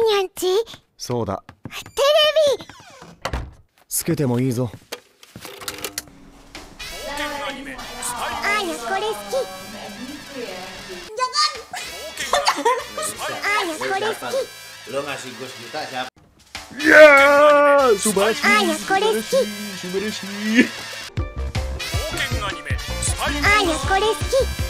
にゃんち？ そうだ。 テレビつけてもいいぞ。 あやこれ好き。あやこれ好き。 Lo ngasih gue sejuta siapa? Ya, Subashi. Ayah, koleksi. Subashi. あやこれ好き。